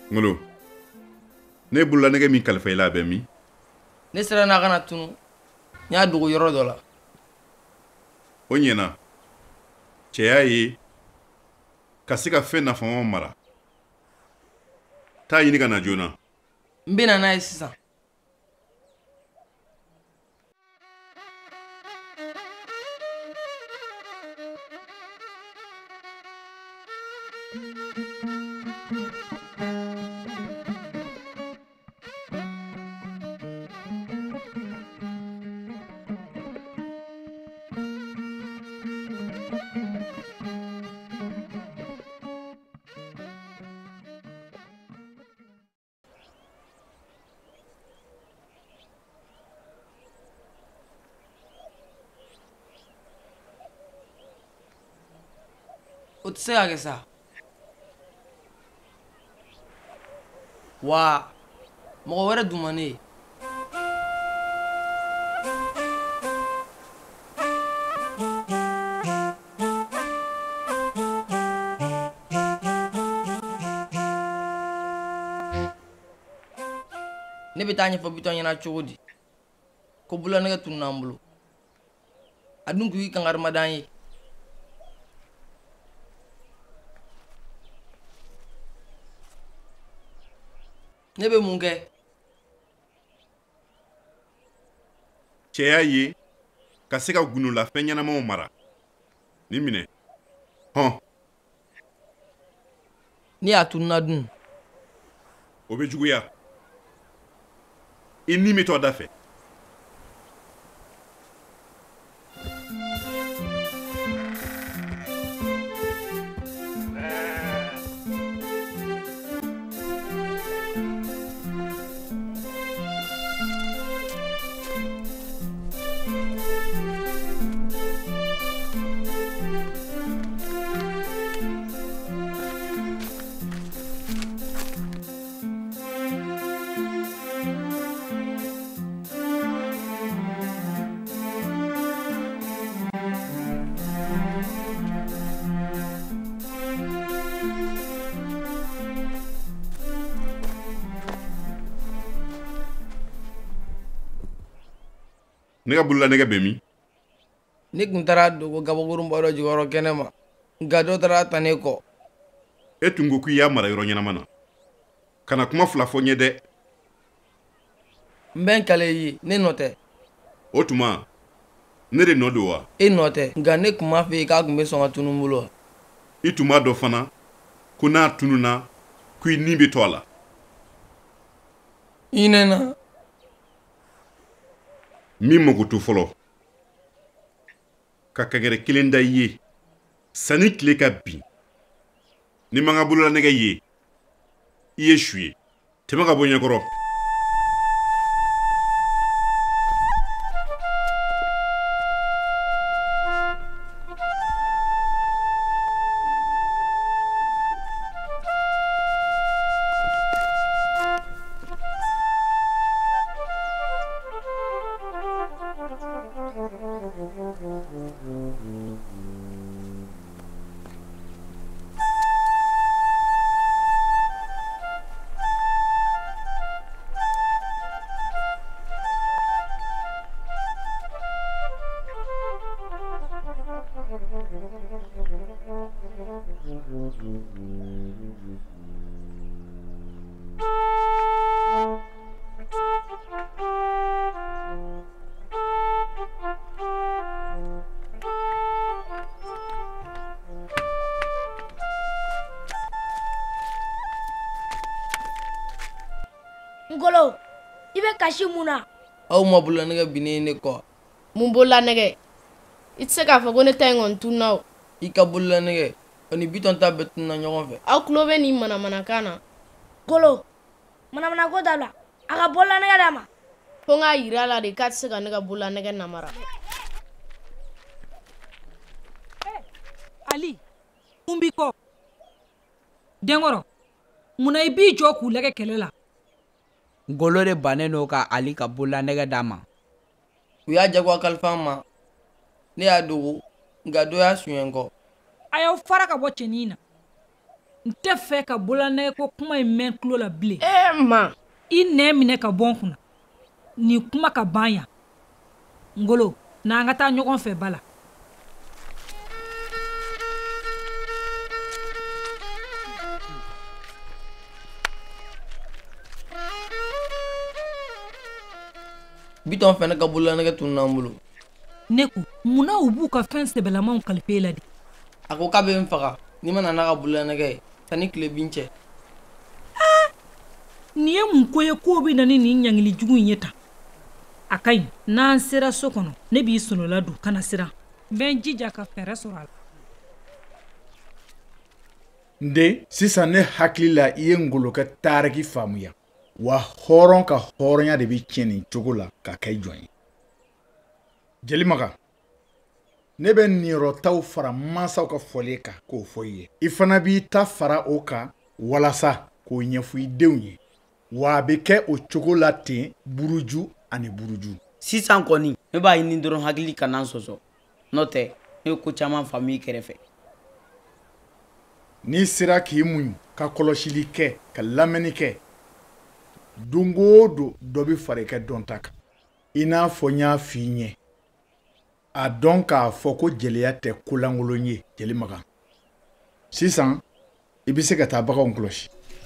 Ngolo. Ne bulla nege min kalifa ila be mi. Ne sera na kana tunu. Nya dugu yoro dola. O ɲɛna cɛya ye ka se ka fɛn nafama mara t'a ɲini ka na joona. N bena n'a ye sisan. O tɛ se ka kɛ sa. Wa mɔgɔ wɛrɛ dun ma ne ye. Ne bɛ taa ɲɛfɔ Bitɔn ɲɛna cogo di ko bulanɛgɛ tununa an bolo. A dun k'i kangarima d'an ye. Ne bɛ mun kɛ? Cɛya ye ka se ka gunola fɛn ɲɛnamaw mara. Ni minɛ. Hɔn. Ni a tununa dun. O bɛ juguya. I ni mi tɔ da fɛ. Ne ka bulla nege bɛ min? Ne tun taara dogo gabakurunba dɔ jigiyɔrɔ kɛnɛ ma. Nka dɔ taara ta ne kɔ. E tun ko k'i y'a mara yɔrɔ ɲɛnama na. Kana kuma fila fɔ n ye dɛ. N bɛ n kale i ye, ne nɔ tɛ. O tuma ne de nɔ don wa? E nɔ tɛ, nka ne tun m'a fɛ yen k'a tun bɛ sɔn ka tunu n bolo wa? I tun b'a dɔn fana ko n'a tununa k'i ni bɛ to a la. I nɛna. Min mago to fɔlɔ ka kɛgɛrɛ kelen da i ye sani tile ka bin. Ni ma n ka bolola nɛgɛ ye i ye su ye. Tɛmɛ ka bɔ ɲɛkɔrɔ. Ngolo, i bɛ kasi mun na? Aw ma bulanɛgɛ binnen ne kɔ. Mun bulanɛgɛ? I tɛ se k'a fɔ ko ne ta in kɔni tununa o. I ka bulanɛgɛ o ni Bitɔn ta bɛɛ tununa ɲɔgɔn fɛ. Aw tulo bɛ nin manamanakan na. Ngolo, manamanako dabila. A ka bulanɛgɛ d'a ma. Fo n k'a yir'a la de k'a tɛ se ka ne ka bulanɛgɛ namara. Ali, mun b'i kɔ? Denkɔrɔ, munna i b'i jɔ k'u lɛgɛ kɛlɛ la? Ngolo de bannen n'o ka Ali ka bulanɛgɛ d'a ma. U y'a jagoya kalifa n ma. Ne y'a dogo nka dɔ y'a suɲɛ n kɔ. A y'aw fara ka bɔ cɛnin na. Nte fɛ ka bololanɛgɛ ko kuma in mɛn tulo la bilen. Ma. I nɛ minɛ ka bɔ n kunna. Ni kuma ka ban yan. Ngolo, na an ka taa ɲɔgɔn fɛ bala. Bitɔn fɛnɛ ka bololanɛgɛ tununna an bolo. Ne ko munna u b'u ka fɛn sɛbɛlamanw kalife la de. A ko k'a bɛ n faga ni ma na n'a ka bololanɛgɛ ye sanni tile bin cɛ. Nin ye mun ko ye k'o bɛ na ni nin ɲangili jugu in ye tan. A ka ɲi n'an sera so kɔnɔ ne b'i sonola don kana siran. Bɛn jija ka fɛɛrɛ sɔrɔ a la. Nde sisan ne hakili la I ye Ngolo ka taariki faamuya wa hɔrɔn ka hɔrɔnya de bɛ tiɲɛ nin cogo la ka kɛ jɔn ye. Jelimaga ne bɛ niyɔrɔtaw fara mansaw ka fɔli kan k'o fɔ I ye. I fana b'i ta fara o kan walasa k'o ɲɛfɔ I denw ye. Wa a bɛ kɛ o cogo la ten buruju ani buruju. Sisan kɔni ne b'a ɲini dɔrɔn hakili kana sɔsɔ. N'o tɛ ne ko caman faamu I kɛrɛfɛ. N'i sera k'i muɲu ka kɔlɔsili kɛ ka lamɛnni kɛ don o don dɔ bɛ fara I ka dɔnta kan. I n'a fɔ n y'a f'i ɲɛ. A dɔn k'a fɔ ko jeliya tɛ kolankolon ye Jelimaga. Sisan I bɛ se ka taa baganw kɔlɔsi.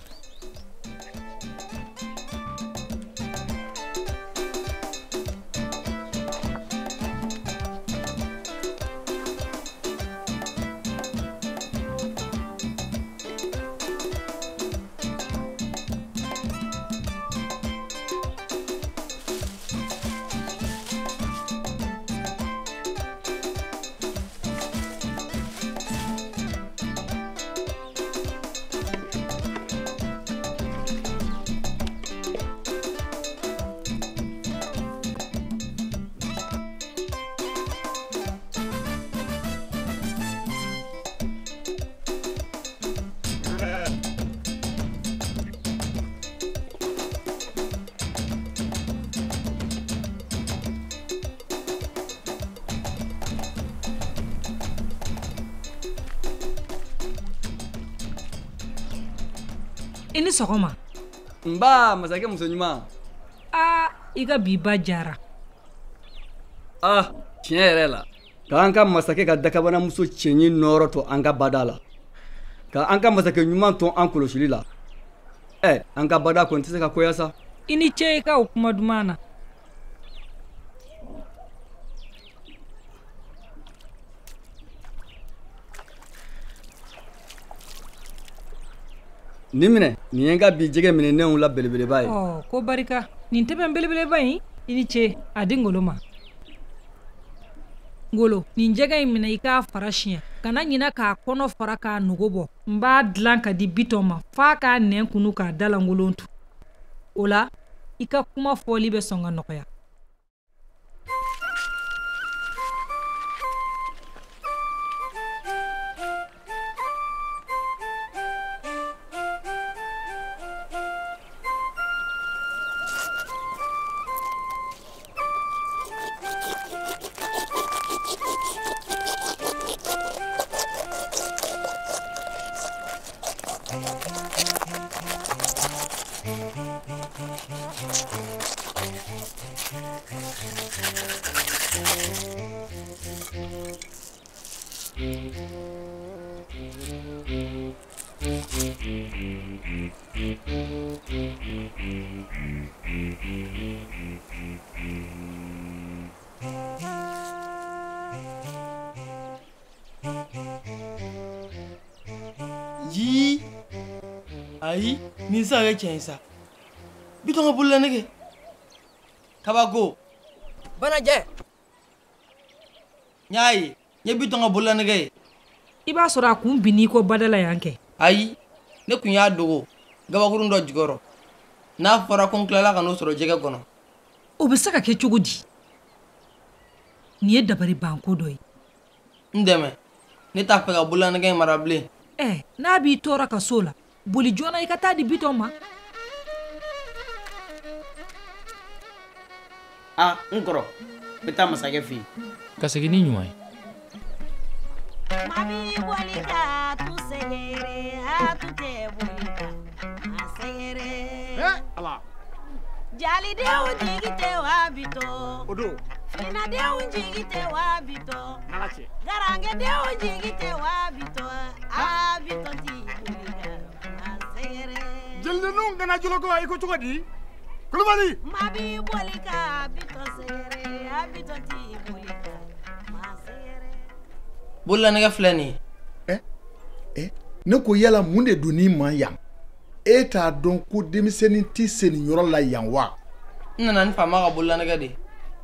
I ni sɔgɔma. Nba masakɛ muso ɲuman. I ka bi ba jara. Tiɲɛ yɛrɛ la. Ka an ka masakɛ ka dakabana muso cɛɲi nɔrɔ to an ka bada la. Ka an ka masakɛ ɲuman to an kɔlɔsili la. An ka bada kɔni tɛ se ka koya sa. I ni ce I ka o kuma duman na. Nin minɛ nin ye n ka bi jɛgɛ minɛnenw la belebeleba ye. Ko barika nin tɛ bɛn belebeleba in I ni ce a di Ngolo ma. Ngolo nin jɛgɛ in minɛ I k'a fara siɲɛ kana ɲina k'a kɔnɔ fara k'a nogo bɔ. N b'a dilan ka di Bitɔn ma f'a k'a nɛn kunu k'a dalankolon tu. O la I ka kuma fɔli bɛ sɔn ka nɔgɔya. Ayi, nin sa kɛ tiɲɛ sa. Bitɔn ka bololanɛgɛ. Kabako. Banajɛ. N y'a ye, n ye Bitɔn ka bololanɛgɛ ye. I b'a sɔrɔ a kun binni ko badala yan kɛ. Ayi, ne kun y'a dogo gabakurun dɔ jukɔrɔ. N'a fɔra ko n tilala ka n'o sɔrɔ jɛgɛ kɔnɔ. O bɛ se ka kɛ cogo di? Nin ye dabari banko dɔ ye. N dɛmɛ, ne t'a fɛ ka bololanɛgɛ in mara bilen. N'a b'i tɔɔrɔ ka so la, boli joona I ka taa di Bitɔn ma. N kɔrɔ n bɛ taa masakɛ fɛ yen. Ka segin ni ɲuman ye. Mami boli ka tu segere tute bolika masegere ala jali de jigite wa bito odo fina de jigite wa bito nalache garange de jigite wa bito a bito ti bolika masegere jelde nun gana julo ko iko tugodi kulubali mabi bolika bito segere a bito ti bolika masegere bulla nega flani ne ko yala mun de doni man yan e t'a dɔn ko denmisɛnnin ti seni yɔrɔ la yan wa nana ni faama ka bulla nega de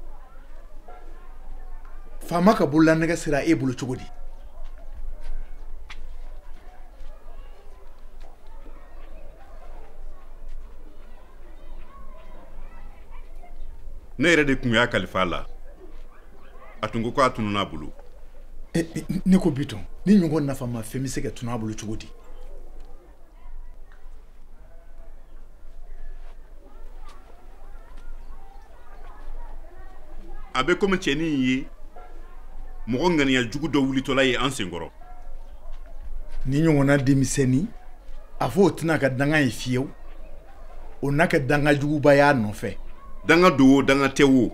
faama ka bolola nɛgɛ sera e bolo cogo di ne yɛrɛ de kun y'a kalifa la a tun ko a tunun'a bolo ne ko bitɔn ni ɲɔgɔn nafa ma fɛn bɛ se ka tunun a bolo cogo di a bɛ komi cɛnin ye mɔgɔ ŋaniya jugu dɔ wulitɔla ye an senkɔrɔ ni ɲɔgɔnna denmisɛnnin a fɔ o tɛna ka danga ye fiyewu o n'a ka danga juguba y'a nɔfɛ danga do o danga tɛ o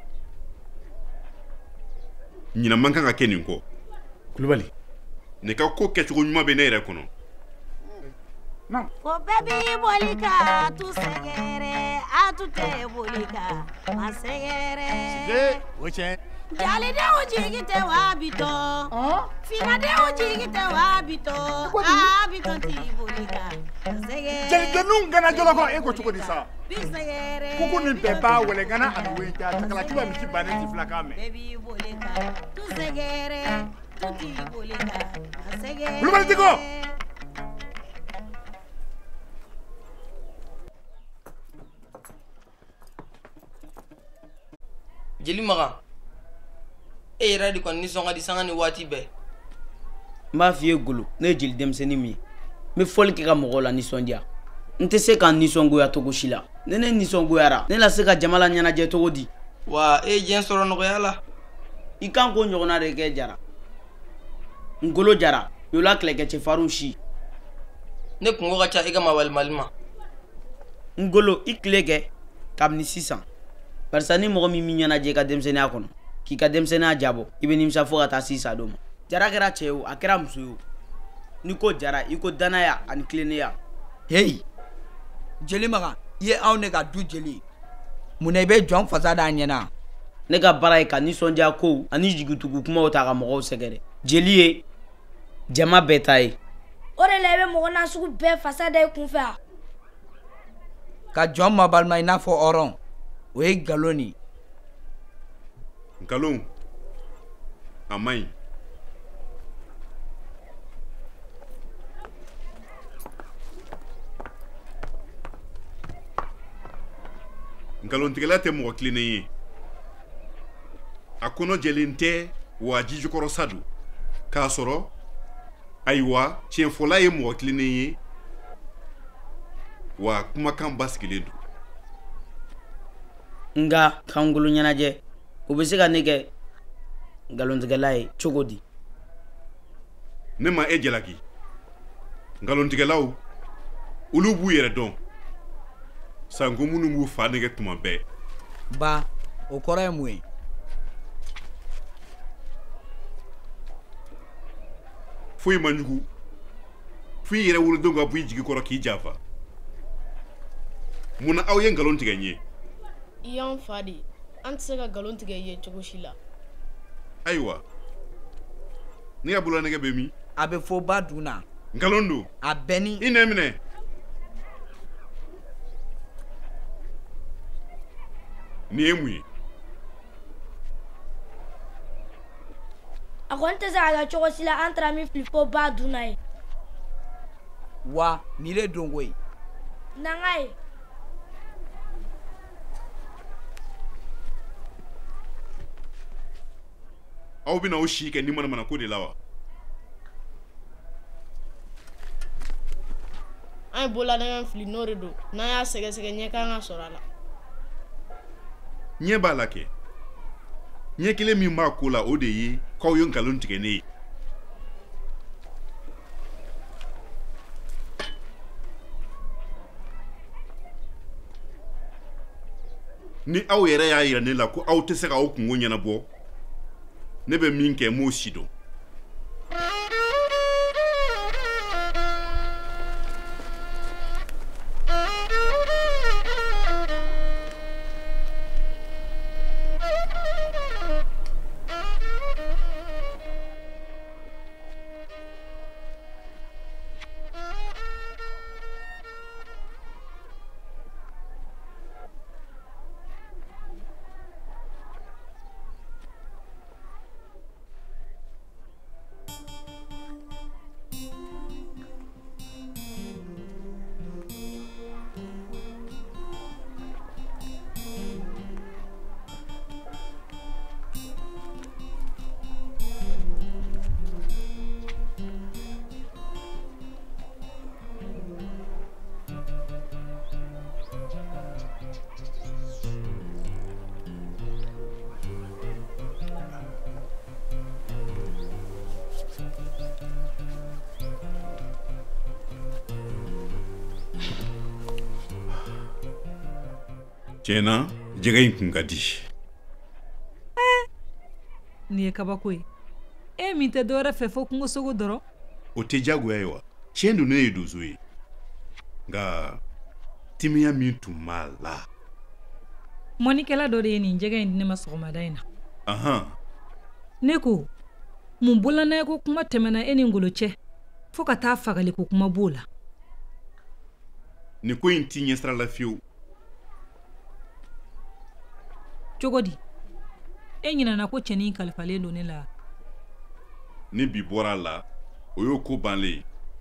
ɲinan man kan ka kɛ nin kɔ kulubali ne ka ko kɛcogo ɲuman bɛ ne yɛrɛ kɔnɔ ko bɛɛ b'i boli ka tu sɛgɛrɛ a tu tɛ boli ka ma sɛgɛrɛ o cɛ jalidenw jigi tɛ wa bitɔ finadenw jigi tɛ wa bitɔ a bitɔ t'i boli ka sɛgɛrɛ jelidenninw gana jɔlɔkɔ e ko cogo di sa bi sɛgɛrɛ kuku nin bɛɛ b'a wɛlɛ gana ani wenja takalakiba misi bannen ti fila kan mɛn bɛɛ b'i boli ka tu sɛgɛrɛ tu t'i boli ka sɛgɛrɛ kulubali tigi jeli maga e yɛrɛ de kɔni nisɔn ka di sanga ni waati bɛɛ n b'a f'i ye golo ne ye jeli denmisɛnnin min ye n bɛ fɔli kɛ ka mɔgɔw la nisɔndiya n tɛ se k'an nisɔngoya cogo si la ne nisɔngoyara ne la se ka jama la ɲɛnajɛ cogo di wa e ye diɲɛ sɔrɔ nɔgɔya la i kan k'o ɲɔgɔnna de kɛ jara ngolo jara yola kɛlɛkɛcɛfarinw si ne kungo ka ca i ka mawalimali ma ngolo i tile kɛ kabini sisan barisa ni mɔgɔ min min ɲɛnajɛ i ka denmisɛnniya kɔnɔ k'i ka denmisɛnniya jabɔ i bɛ nimisa fo ka taa si sa dɔ ma jara kɛra cɛ ye o a kɛra muso ye o ni ko jara i ko danaya ani tilennenya hey jeli maga i ye anw ne ka du jeli munna i bɛ jɔn fasa da ɲɛna ne ka baara ye ka nisɔndiya kow ani jigitugu kumaw ta ka mɔgɔw sɛgɛrɛ jeli ye jama bɛɛ ta ye o de la i bɛ mɔgɔ nasugu bɛɛ fasa da i kun fɛ a ka jɔn mabalima i n'a fɔ hɔrɔn o ye nkalon nin nkalon a man ɲi nkalontigɛla tɛ mɔgɔ tilennen ye a kɔnɔ jɛlen tɛ wa jijukɔrɔ sa don k'a sɔrɔ ayiwa tiɲɛfɔla ye mɔgɔ tilennen ye wa kumakan basigilen don nga kangolo ɲɛnajɛ o bɛ se ka ne kɛ nkalontigɛla ye cogo di ne ma e jalaki nkalontigɛlaw olu b'u yɛrɛ dɔn sanko minnu b'u fa nɛgɛ tuma bɛɛ ba o kɔrɔ ye mun ye foyi man jugu f'i yɛrɛ wolodenw ka bɔ i jigi kɔrɔ k'i janfa munna aw ye nkalon tigɛ n ye i y'an fa de an tɛ se ka nkalon tigɛ i ye cogo si la ayiwa ne ka bolola nɛgɛ bɛ min a bɛ fɔ ba dun na nkalon don a bɛɛ ni i nɛ minɛ nin ye mun ye a kɔni tɛ se ka kɛ cogo si la an taara min fili fo ba dun na ye wa nin de don ko ye nanga ye aw bɛna o si kɛ ni manamana ko de la wa an ye bololadɛngɛ fili n'o de don n'an y'a sɛgɛsɛgɛ ɲɛ kan ka sɔrɔ a la ɲɛ b'a la kɛ ɲɛ kelen min b'a ko la o de ye k'aw ye nkalon tigɛ ne ye ni aw yɛrɛ y'a yira ne la ko aw tɛ se ka aw kungo ɲɛnabɔ ne bɛ min kɛ m'o si dɔn. Tiɲɛna jɛgɛ in kun ka di. Nin ye kabako ye. E min tɛ dɔwɛrɛ fɛ fo kungosogo dɔrɔn. O tɛ diyagoya ye wa? Tiɲɛ don ne ye donso ye. Nka timiya min tun b'a la. Mɔnikɛla dɔ de ye nin jɛgɛ in di ne ma sɔgɔmada in na. Ahan. Ne ko mun bolonaya ko kuma tɛmɛna e ni Ngolo cɛ fo ka taa fagali ko kuma b'o la. Nin ko in t'i ɲɛ sira la fiyewu. Cogo di? E ɲinana ko cɛnin kalifalen don ne la. Ni bi bɔra la o y'o ko banle.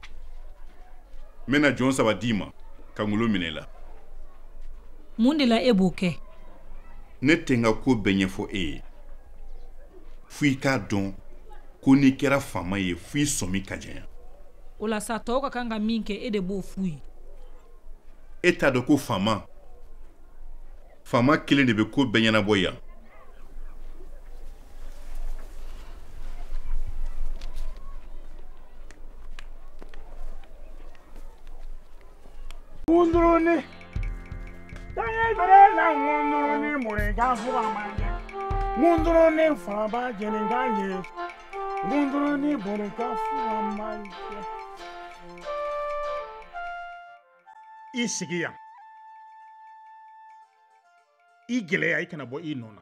N bɛna jɔn 3 d'i ma ka Ngolo minɛ la. Mun de la e b'o kɛ? Ne tɛ n ka ko bɛɛ ɲɛfɔ e ye. F'i k'a dɔn ko n'i kɛra faama ye f'i sɔmi ka jɛnya. O la sa tɔw ka kan ka min kɛ e de b'o f'u ye. E t'a dɔn ko faama kelen de bɛ ko bɛɛ ɲɛnabɔ yan. Ngunduruni tanya bere na ngunduruni murega fuwa manje ngunduruni faba jeni ganye ngunduruni boreka fuwa manje isigiya I gɛlɛya I kana bɔ I nɔ na.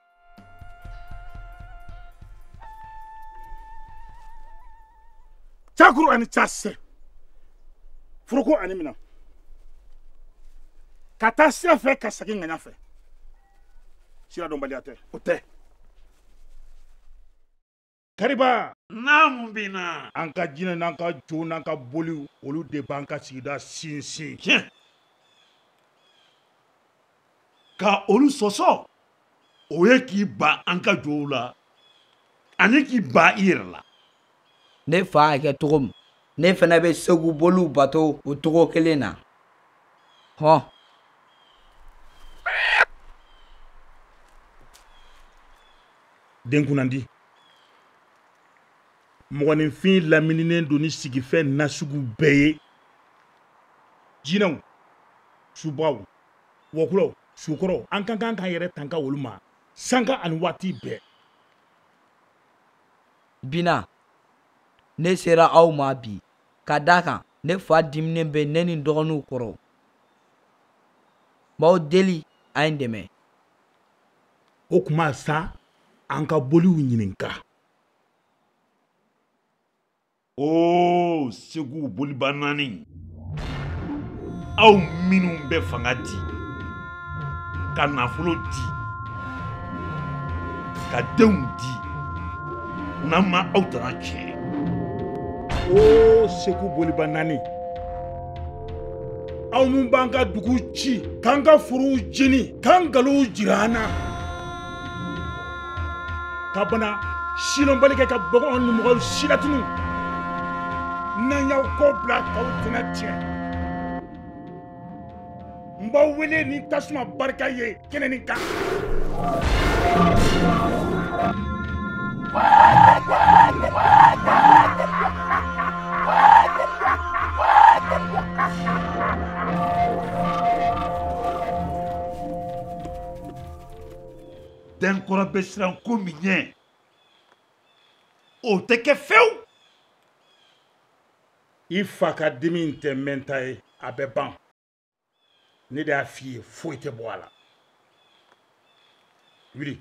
Cakuru ani case furuko ani mina ka taa sira fɛ ka segin ŋaɲa fɛ sira dɔnbaliya tɛ o tɛ. Kariba naamu bina an ka jinɛ n'an ka jo n'an ka boli olu de b'an ka sigida sinsin. Tiɲɛ ka olu sɔsɔ o ye k'i ba an ka jow la ani k'i ba I yɛrɛ la. Ne fa y'a kɛ cogo min ne fana bɛ Segu boliw bato o cogo kelen na. Hɔn. Denkunandi mɔgɔninfin lamininen don ni sigifɛn nasugu bɛɛ ye. Jinɛw subaw wɔkulaw sukɔrɔ an ka kan k'an yɛrɛ tanga olu ma sanga ani waati bɛɛ. Bina ne sera aw ma bi ka d'a kan ne fa diminen bɛ ne ni dɔgɔninw kɔrɔ. M'aw deli a ye n dɛmɛ. O kuma sa an ka boliw ɲininka. O Segu boliba 4 aw minnu bɛ fanga di ka nafolo di ka denw di n'an ma aw tana tiɲɛ. O Segu boliba 4 aw mun b'an ka dugu ci k'an ka forow jeni k'an nkalonw jira an na ka bana silɔnbali kɛ ka baganw ni mɔgɔw silatunu n'an y'aw kɔ bila k'aw tɛna tiɲɛ n b'aw wele ni tasuma barika ye kɛnɛ nin kan. kɔrɔ bɛ siran ko min ɲɛ o tɛ kɛ fewu. I fa ka dimi tɛ mɛn ta ye a bɛ ban ne de y'a f'i ye foyi tɛ bɔ a la wuli.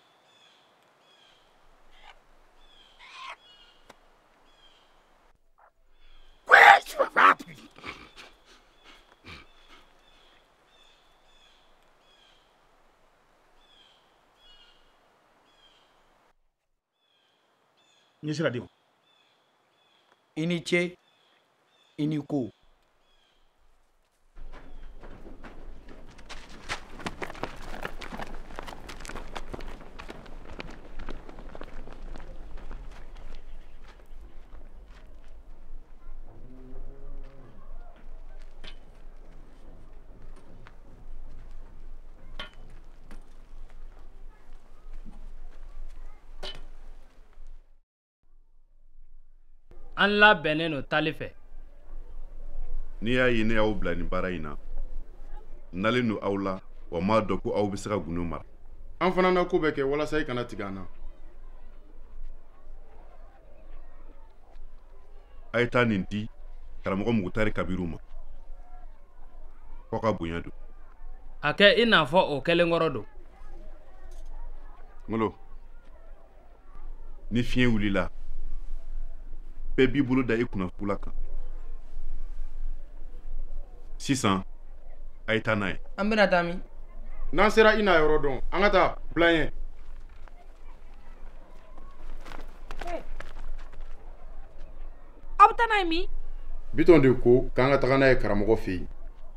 Ɲɛ sira di ma. I ni ce i ni ko. An labɛnnen no tali fɛ. N'i y'a ye ne y'aw bila nin baara in na nalen don aw la wa m'a dɔn ko aw bɛ se ka gundo mara. An fana na ko bɛ kɛ walasa I kana tigɛ an na. A ye taa nin di karamɔgɔ Mugutari Kabiru ma. K'aw ka bonya don. A kɛ I n'a fɔ o kɛlen kɔrɔ don. Ngolo ni fiɲɛ wulila bɛɛ b'i bolo da I kunnafula kan. Sisan a ye taa n'a ye. An bɛna taa min? N'an sera I n'a yɔrɔ dɔn an ka taa bila n ye. Aw bɛ taa n'a ye min? Bitɔn de ko k'an ka taga n'a ye karamɔgɔ fɛ yen.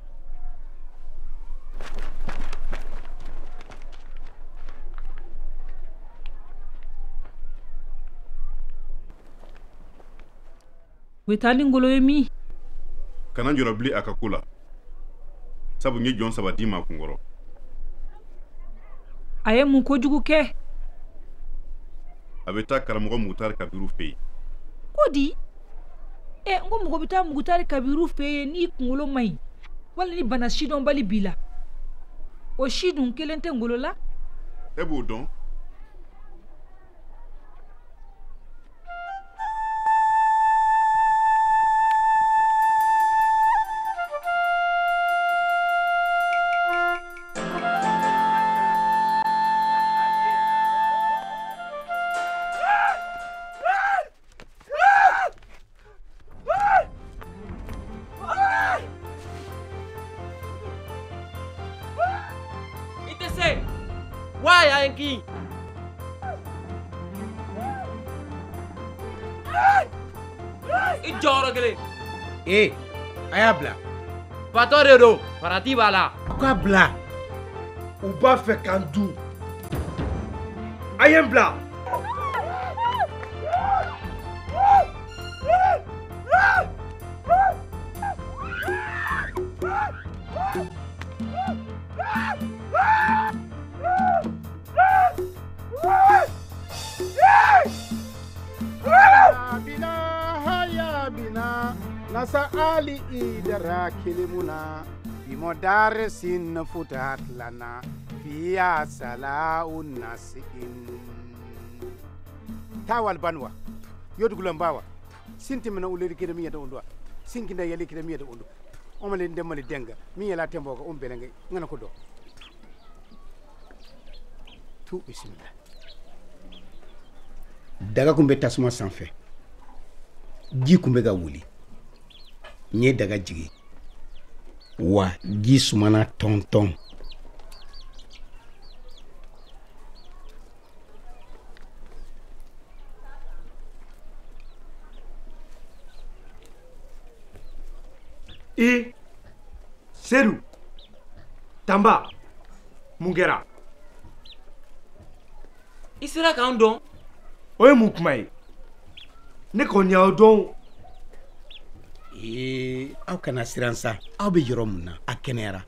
U bɛ taa ni Ngolo ye min? Kana jɔrɔ bilen a ka ko la sabu n ye jɔn 3 d'i ma kun kɔrɔ. A ye mun kojugu kɛ? A bɛ taa karamɔgɔ Mugutari Kabiru fɛ yen. Ko di? N ko mɔgɔ bɛ taa Mugutari Kabiru fɛ yen n'i kunkolo man ɲi wali ni bana sidɔnbali b'i la. O si dun kelen tɛ Ngolo la. E b'o dɔn? Why are you I jɔyɔrɔ kelen. A y'a bila. Patɔ de don, farati b'a la. U k'a bila. U b'a fɛ k'an dun. A ye n bila. Nasa ali idara kilimuna bimodare sin futat lana fiya salaun nasiin tawal banwa yodugulan bawa sinti mena uleri kede miya da ondo sinkinda yeli kede miya da ondo o malen demali denga mi yala tembo ko belenga ngana ko do tu bismillah daga kumbe tasuma sanfɛ ji kumbe ga wuli nye daga jigi wa ji sumana tɔntɔn Seru Tamba mun kɛra I sera k'an dɔn o ye mun kuma ye ne kɔni y'aw dɔn aw kana siran sa aw bɛ yɔrɔ mun na a kɛnɛyara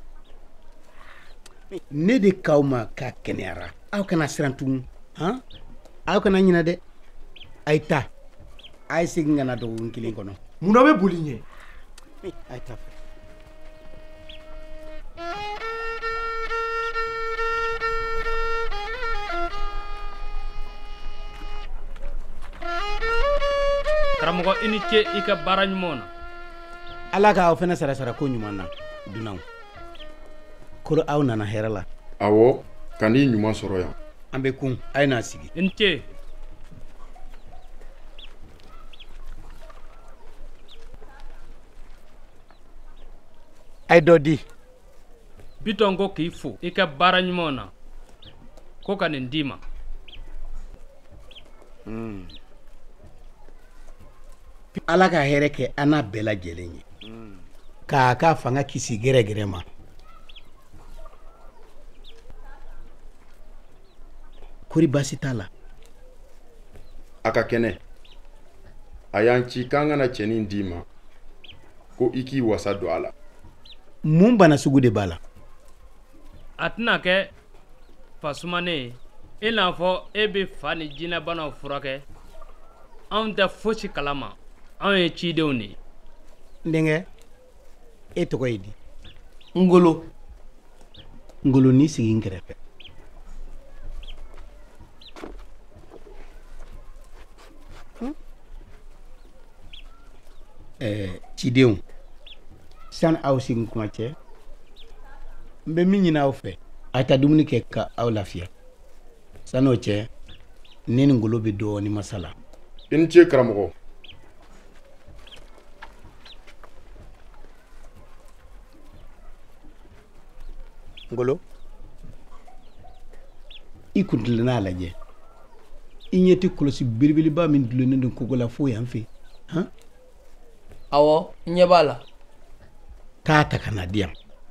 ne de k'aw ma k'a kɛnɛyara aw kana siran tugun aw kana ɲinɛ dɛ a ye taa a ye segin ka na dɔgɔkun kelen kɔnɔ mun na bɛ boli ɲɛ a ye taa fɛ karamɔgɔ i ni ce i ka baara ɲumanw na. Ala k'aw fɛnɛ sara ko ɲuman na dunanw. Koro aw nana hɛrɛ la. Awɔ, ka n'i ɲuman sɔrɔ yan. An bɛ kun, a ye n'a sigi. I ni ce. A ye dɔ di. Bitɔn ko k'i fo i ka baara ɲumanw na ko ka nin d'i ma. Ala ka hɛrɛ kɛ an n'a bɛɛ lajɛlen ye. K'a ka fanga kisi gɛrɛgɛrɛ ma. Kori baasi t'a la. A ka kɛnɛ. A y'an ci k'an kana cɛnin d'i ma ko i k'i wasa don a la. Mun bana sugu de b'a la? A tɛna kɛ fasumanen ye i n'a fɔ e bɛ fa ni jinɛbanaw furakɛ anw tɛ fosi kalama anw ye cidenw de ye. N denkɛ e tɔgɔ ye di? Ngolo. Ngolo n'i sigi n kɛrɛfɛ. Cidenw sani aw sigi kuma cɛ n bɛ min ɲini aw fɛ a ta dumuni kɛ ka aw lafiya sani o cɛ ne ni Ngolo bɛ dɔɔni masala. I ni ce karamɔgɔ. Ngolo i kuntilenna a lajɛ i ɲɛ tɛ kɔlɔsi belebeleba min dulonnen don kogo la fo yan fɛ han? Awɔ n ɲɛ b'a la. Taa ta ka na di yan.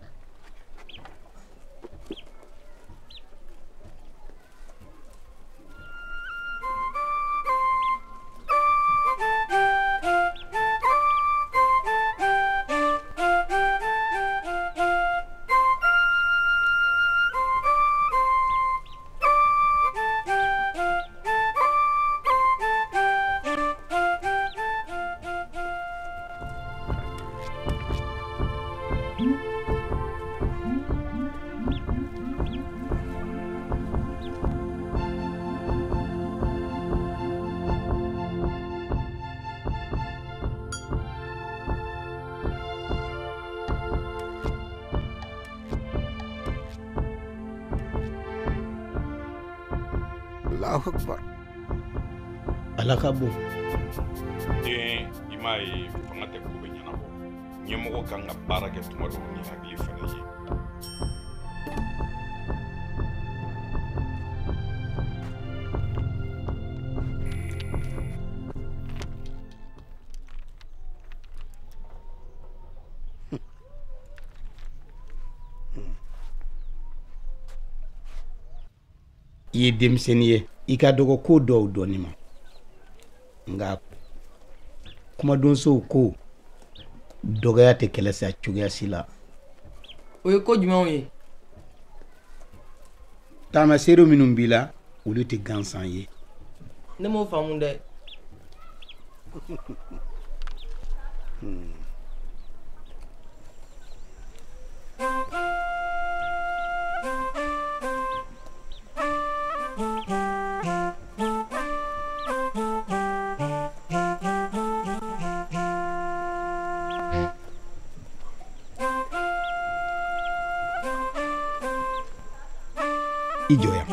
Allahu Akbar. Ala ka bon. Den i m'a ye fanga tɛ ko bɛ ɲɛnabɔ ɲɛmɔgɔ kan ka baara kɛ tuma dɔw ni hakili fana ye. I ye denmisɛnnin ye i ka dɔgɔ ko dɔw dɔɔni ma nka kumadonsow ko dɔgɔya tɛ kɛlɛ sa cogoya si la. O ye ko jumɛnw ye? Taamaseere minnu b'i la olu tɛ gansan ye. Ne m'o faamu dɛ. I jɔya.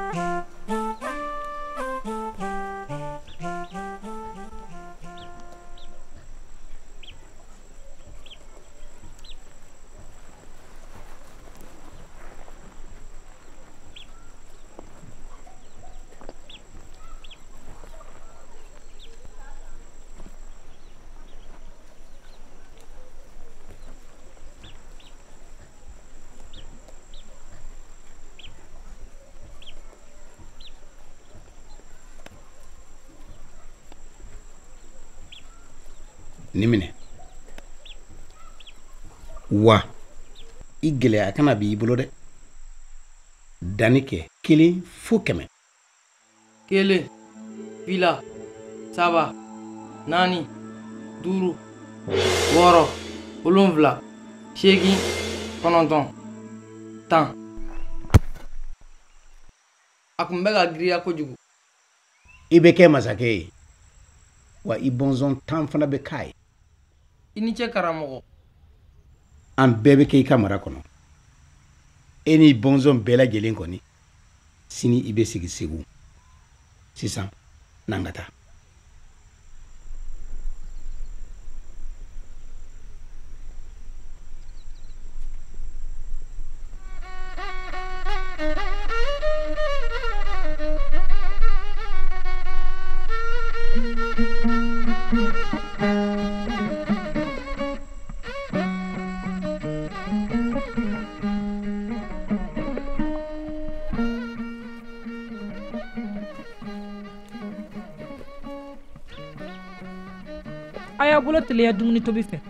Ni minɛ wa i gɛlɛya kana b'i bolo dɛ danni kɛ 1 fo 100. 1 2 3 4 5 6 7 8 9 10. A kun bɛ ka giriya kojugu. I bɛ kɛ masakɛ ye wa i bɔnsɔn 10 fana bɛ k'a ye I ni cɛ karamɔgɔ an bɛɛ bɛ kɛ i ka mara kɔnɔ e ni bɔnsɔn bɛɛ lajɛlen kɔni sini i bɛ sigi Segu sisan n'an ka taa a y'a bolo teliya dumuni tobi fɛ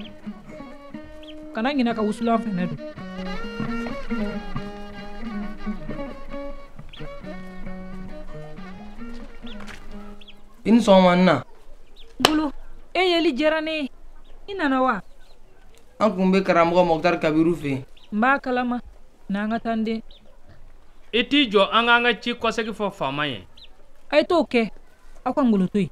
kana ɲina ka wusulan fɛnɛ don I ni sɔgɔma n na Ngolo e yeli diyara ne ye I nana wa an kun bɛ karamɔgɔ Mɔkutari Kabiru fɛ yen n b'a kalama n'an ka taa n den I t'i jɔ an k'an ka ci kɔsegi fɔ faama ye a ye t'o kɛ aw ka Ngolo to yen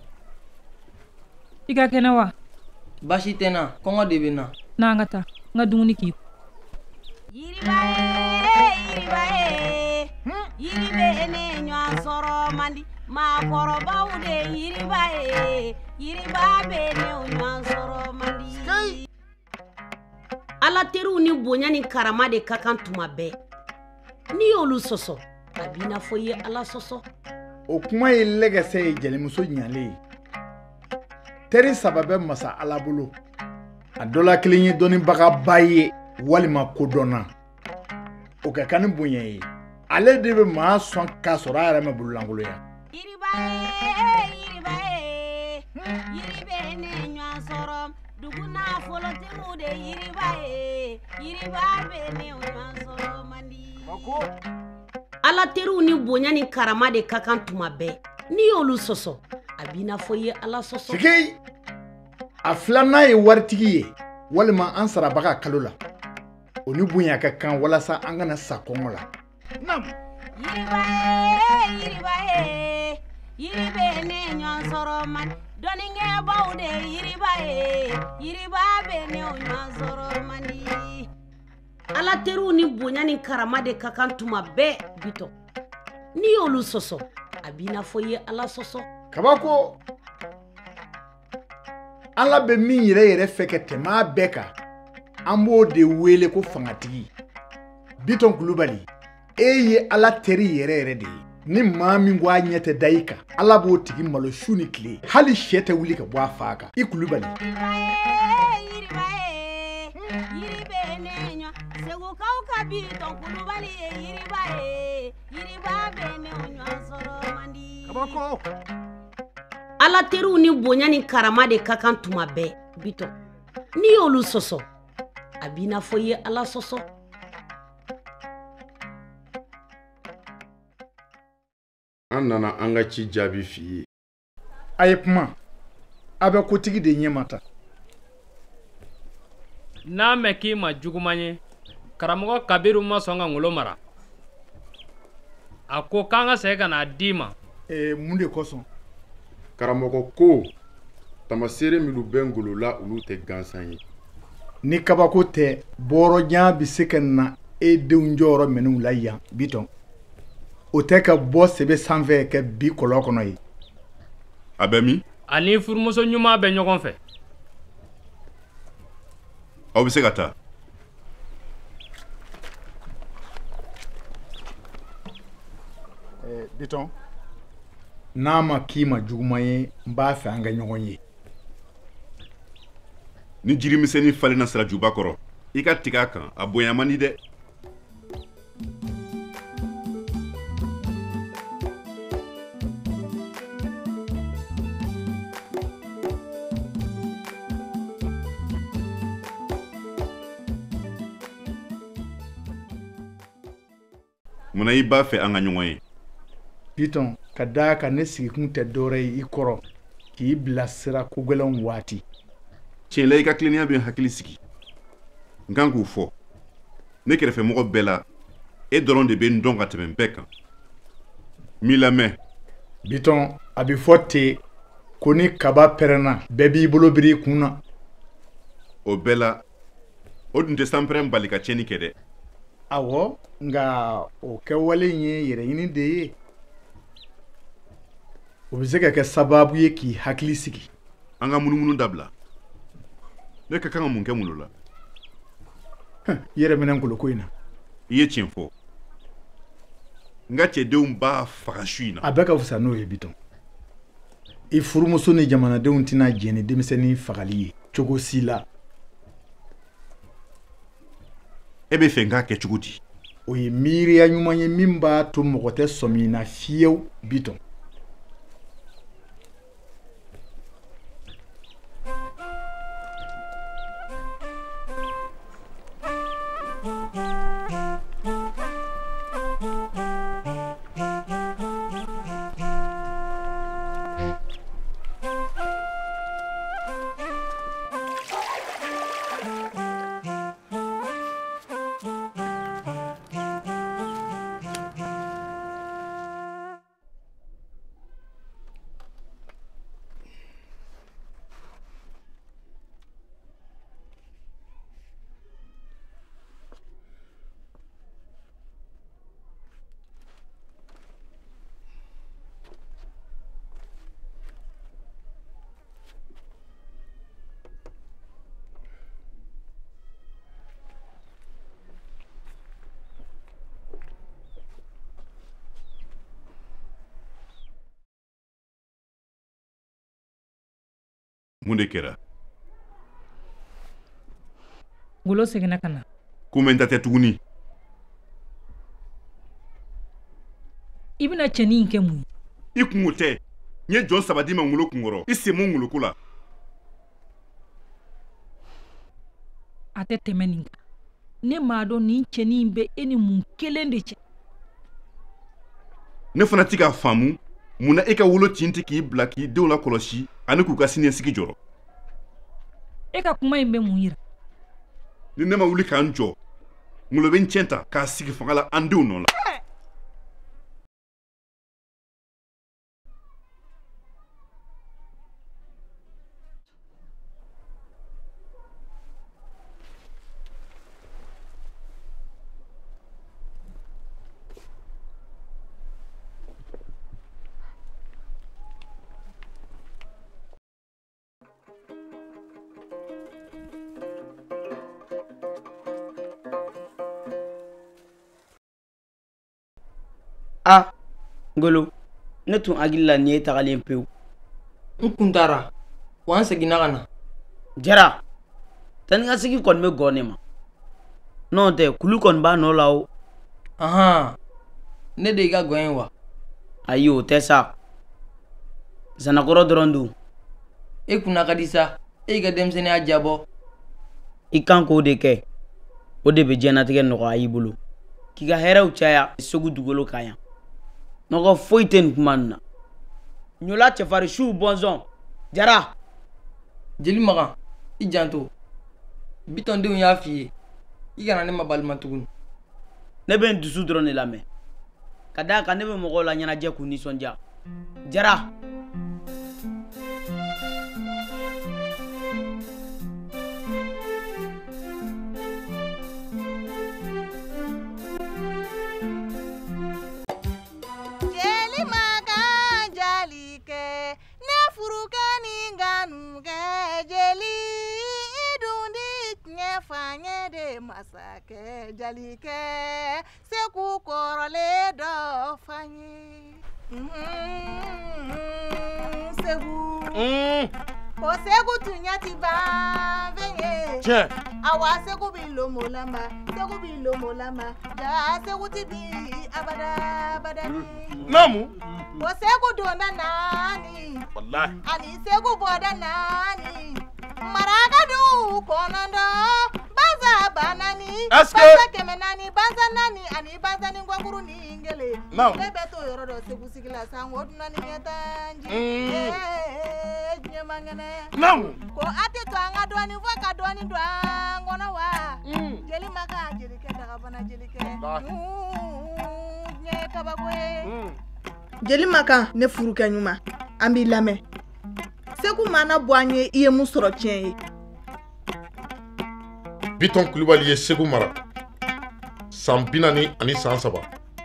I ka kɛnɛ wa baasi tɛ n na kɔngɔ de bɛ n na n'an ka taa n ka dumuni k'i Yiriba ye yiri bɛ ne ɲɔgɔn sɔrɔ man di maakɔrɔbaw de yiriba ye yiriba bɛ ne ɲɔgɔn sɔrɔ man di ala teriw ni bonya ni karama de ka kan tuma bɛɛ n'i y'olu sɔsɔ a b'i n'a fɔ I ye ala sɔsɔ o kuma ye lɛgɛsɛ ye jelimuso ɲalen ye teri saba bɛ masa ala bolo a dɔ la kelen ye dɔnnibagaba ye walima kodɔnna o ka kan ni bonya ye ale de bɛ maa sɔn k'a sɔrɔ a yɛrɛ ma bololankoloya yiri bɛ ne ɲɔgɔn sɔrɔ dugu nafolotigiw de yiriba bɛ ne ɲɔgɔn sɔrɔ man di ala teriw ni bonya ni karama de ka kan tuma bɛɛ n'i y'olu sɔsɔ a b'i n'a fɔ I ye ala sɔsɔ sikei a filanan ye waritigi ye walima an sarabaga kalo la o ni bonya ka kan walasa an kana sa kɔngɔ la yiriba ye yiri bɛ ne ɲɔgɔn sɔrɔ man di dɔnnikɛbaw de yiriba bɛ ne ɲɔgɔn sɔrɔ man di ala teriw ni bonya ni karama de ka kan tuma bɛɛ bitɔ n'i y'olu sɔsɔ a b'i n'a fɔ I ye ala sɔsɔ kabako ala bɛ min yɛrɛ fɛ ka tɛmɛ a bɛɛ kan an b'o de wele ko fangatigi Bitɔn Kulubali e ye ala teri yɛrɛ de ye ni maa min ko a ɲɛ tɛ da I kan ala b'o tigi malo su ni tile hali sɛ tɛ wuli ka bɔ a fa kan I Kulubali yiri bɛ ne ɲɔ segukaw ka Bitɔn Kulubali ye yiriba bɛ ne ɲɔgɔn sɔrɔ man di ala teriw ni bonya ni karama de ka kan tuma bɛɛ bitɔn n'i y'olu sɔsɔ a b'i n'a fɔ I ye ala sɔsɔ an nana an ka ci jaabi f'i ye a ye kuma a bɛ kotigi de ɲɛma ta n'a mɛn k'i ma juguman ye karamɔgɔ Kabiru ma sɔn ka Ngolo mara a ko k'an ka segin ka n'a d'i ma mun de kosɔn karamɔgɔ ko tamaseere minnu bɛ Ngolo la olu tɛ gansan ye ni kabako tɛ bɔrɔjan bɛ se ka na e denw jɔyɔrɔ minɛnw la yan Bitɔn o tɛ ka bɔ sɛbɛ sanfɛ ka bi kɔlɔn kɔnɔ ye a bɛ min ani furumuso ɲuman bɛ ɲɔgɔn fɛ aw bɛ se ka taa Bitɔn n'a ma k'i ma juguman ye n b'a fɛ an ka ɲɔgɔn ye ni jirimisɛnnin falenna sirajuba kɔrɔ I ka tigɛ a kan a bonya man di dɛ munna I b'a fɛ an ka ɲɔgɔn ye Bitɔn ka daa ka ne sigikun tɛ dɔwɛrɛ ye I kɔrɔ k'i bila sira kogɛlɛnw waati tiɲɛ la I ka tilennenya bɛ n hakili sigi n kan k'u fɔ ne kɛrɛfɛmɔgɔ bɛɛ la e dɔrɔn de bɛ n dɔn ka tɛmɛ bɛɛ kan n b'i lamɛn Bitɔn a bɛ fɔ ten ko ni kaba pɛrɛnna bɛɛ b'i bolo biri i kun na. O bɛɛ la o dun tɛ sanpɛrɛn bali ka tiɲɛni kɛ dɛ. Awɔ nka o kɛwale in ye yɛrɛɲini de ye. O bɛ se ka kɛ sababu ye k'i hakili sigi. An ka munumunu dabila. Ne ka kan ka mun kɛ Ngolo la? I yɛrɛ minɛ Ngolo ko in na. I ye tiɲɛ fɔ. N ka cɛdenw b'a faga su in na. A bɛɛ ka fisa n'o ye Bitɔn. I furumuso ni jamanadenw tɛna jɛn ni denmisɛnnin fagali ye cogo si la. E bɛ fɛ n k'a kɛ cogo di? O ye miiriya ɲuman ye min b'a to mɔgɔ tɛ sɔmi na fiyewu Bitɔn. Mun de kɛra? Ngolo seginna ka na. Kunbɛn ta tɛ tuguni. I bɛna cɛnin in kɛ mun ye? I kungo tɛ. N ye jɔn 3 di ma Ngolo kunkɔrɔ. I sen mo Ngolo ko la. A tɛ tɛmɛ nin kan. Ne m'a dɔn nin cɛnin in bɛ e ni mun kelen de cɛ. Ne fana ti k'a faamu. Mun na e ka wolo tin tɛ k'i bila k'i denw la kɔlɔsi ani k'u ka siniɲɛsigi jɔrɔ. E ka kuma in bɛ mun yira? Ni ne ma wuli k'an jɔ, Ngolo bɛ n cɛn ta k'a sigi fanga la an denw nɔ la. Ah, Ngolo, ne tun hakili la nin ye tagalen pewu. N kun taara wa n seginna ka na. Jara, taa ni ka segin kɔni bɛ gɔ ne ma. N'o tɛ kulu kɔni b'a nɔ la o. Ahan, ne de y'i ka gɔ ye wa? Ayi o tɛ sa. Zanakɔrɔ dɔrɔn don. E kunna ka di sa, e y'i ka denmisɛnninya jabɔ. I kan k'o de kɛ. O de bɛ diɲɛnatigɛ nɔgɔya i bolo. K'i ka hɛrɛw caya Segu dugukolo kan yan. Nɔgɔ foyi tɛ nin kuma nin na. Ɲola cɛfarin siw bɔnsɔn. Jara. Jeli Makan, i janto. Bitɔn denw y'a f'i ye. I kana ne ma balima tuguni. Ne bɛ n dusu dɔrɔn de lamɛn. Ka d'a kan ne bɛ mɔgɔw la ɲɛnajɛ k'u nisɔndiya. Jara. Masakɛ Jalikɛ Segu kɔrɔlen dɔ fanye Segu ko Segu tun ɲɛ ti ban fɛn ye tiɲɛ awa Segu bi lomolama Segu bi lomolama ja Segu ti bi abada abadani Namu ko Segu donda naani wallahi ani Segu bɔda naani maraka du kɔnɔndɔ Baza banani, baza kɛmɛ naani, baza naani ani baza ni ngwakuru ni ngele. Ne bɛ to yɔrɔ dɔ Segu sigi la san o dunna ni ɲɛtanji. Diɲɛ man kɛnɛ. Ko a tɛ to an ka dɔɔni fɔ ka dɔɔni don an kɔnɔ wa. Jeli Makan Jelikɛ dagabana Jelikɛ. Diɲɛ ye kabako ye. Jeli Makan ne furukɛ ɲuman an b'i lamɛn. Segu mana boanye iye mun sɔrɔ tiɲɛ ye. Biton Kulibali ye Segu mara san 40 ani san 3.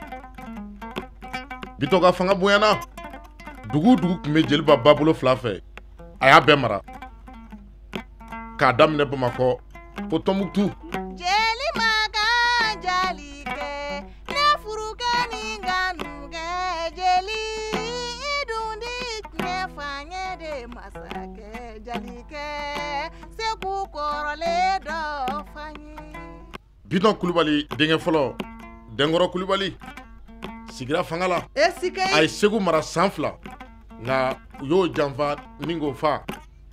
Biton ka fanga bonyana dugu tun bɛ Jeliba Babolo 2 fɛ a y'a bɛɛ mara k'a daminɛ Bamakɔ fo Tɔnbukutu. Jeli maga jali kɛ ne furukɛ ni nganugɛ jeli idundi tiɲɛ fanyɛ de masakɛ jali kɛ Segu kɔrɔlen dɔ fanyɛ. Biton Kulibali denkɛ fɔlɔ Denkɔrɔ Kulibali sigira fanga la. A ye Segu mara san 2 nka u y'o janfa ni k'o fa.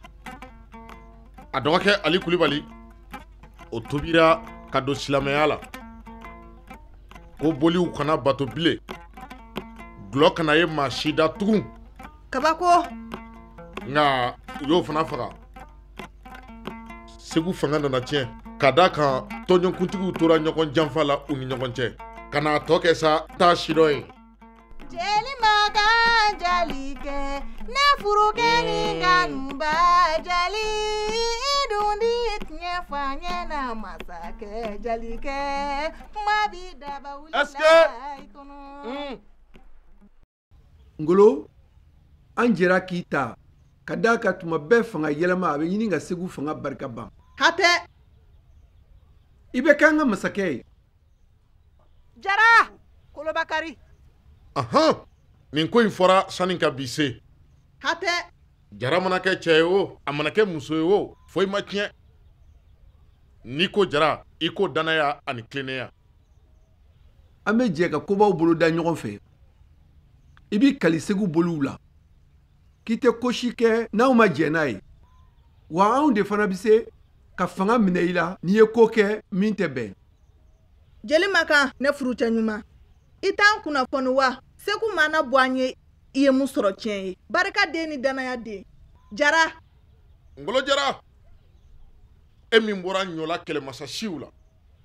A dɔgɔkɛ Ali Kulibali o tobira ka don silamɛya la ko boliw kana bato bile gulɔ kana ye maa si da tugun. Kabako. Nka u y'o fana faga. Segu fanga nana tiɲɛ ka da kan tɔnjɔnkuntigiw tora ɲɔgɔn janfa la u ni ɲɔgɔn cɛ ka n'a tɔ kɛ sa taa si dɔ ye. Jeli maga jali kɛ ne furukɛ ni nkanuba jali idundi tiɲɛ fanyɛ na masakɛ jali kɛ kuma bi daba wulila i kɔnɔ. Ngolo an jɛra k'i ta ka d'a ka tuma bɛɛ fanga yɛlɛma a bɛ ɲini ka Segu fanga barika ban. Hatɛ. I bɛ kɛ an ka masakɛ ye. Jara Kolobakari. Nin ko in fɔra sani ka bi se. Hatɛ. Jara mana kɛ cɛ ye o a mana kɛ muso ye o foyi ma tiɲɛ. N'i ko Jara i ko danaya ani tilennenya. An bɛ jɛ ka kobaw bolo da ɲɔgɔn fɛ. I b'i kali Segu boliw la. K'i tɛ ko si kɛ n'anw ma jɛ n'a ye. Wa anw de fana bɛ se ka fanga minɛ i la n'i ye ko kɛ min tɛ bɛn. Jeli makan ne furucɛ ɲuman. I t'an kunnafoni wa Segu mana bɔ an ye i ye mun sɔrɔ tiɲɛ ye. Barika den ni danaya den. Jara. Ngolo Jara. E min bɔra ɲɔla kɛlɛmasa siw la.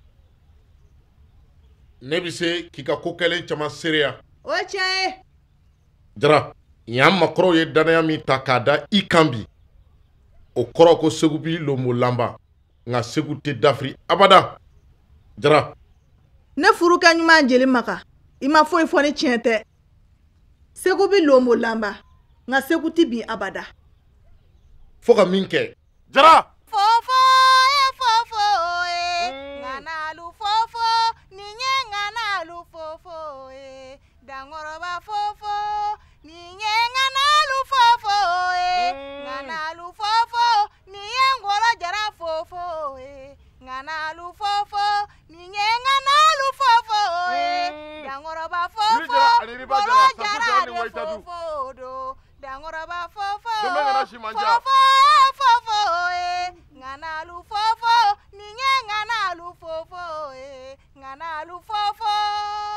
Ne bɛ se k'i ka ko kɛlen caman seereya. O ye tiɲɛ ye. Jara, y'an makɔrɔw ye danaya min ta k'a da i kan bi. O kɔrɔ ko Segu bi lonbo lanba nka Segu tɛ dafiri abada. Jara. Ne furukɛ ɲuman Jeli Maga i ma foyi fɔ ni tiɲɛ tɛ. Segu bi lonbo lanba nka Segu tɛ bin abada. Fo ka min kɛ. Jara. Fofo ye fofo ye nganalu fofo ni nye nganalu fofo ye dangoroba fofo ni nye nganalu fofo ye nganalu fofo ni ye ngoro Jara fofo ye nganalu fofo ni nye nganalu fofo ye dangoroba fofo ngoro Jara de fofo do dangoroba fofo fofo fofo ye nganalu fofo ni nye nganalu fofo ye nganalu fofo